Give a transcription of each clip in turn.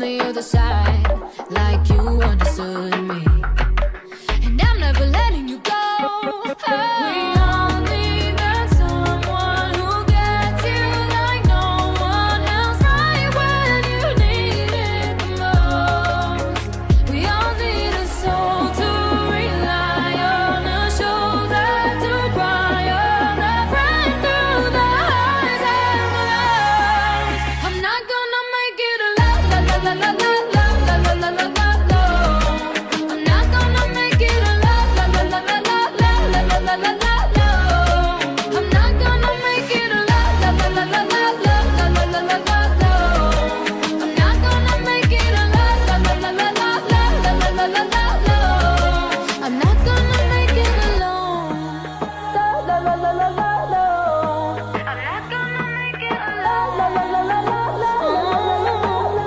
the other side, like you understood me. And I'm never letting you go. We all need that someone who gets you like no one else, right when you need it the most. We all need a soul to rely on, a shoulder to cry on, a friend through the highs and the lows. I'm not gonna make it a la la la la la la la la la la la la. I'm not gonna make it a la la la la la la la la la la la la. I'm not gonna make it a la la la la la la la la la la la la. I'm not gonna make it a la la la la la la la la la la la la. I'm not gonna make it alone. La la la la la la la. I'm not gonna make it alone. La la la la la la la.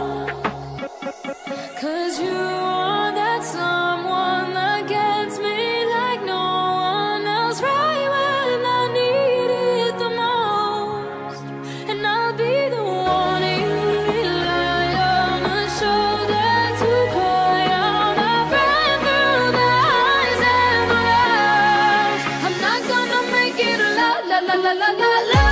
'Cause you are that someone that gets me like no one else, right when I need it the most. And I'll be the one you rely on, a shoulder to cry on, a friend through the highs and the lows. I'm not gonna make it a la la la la la la la.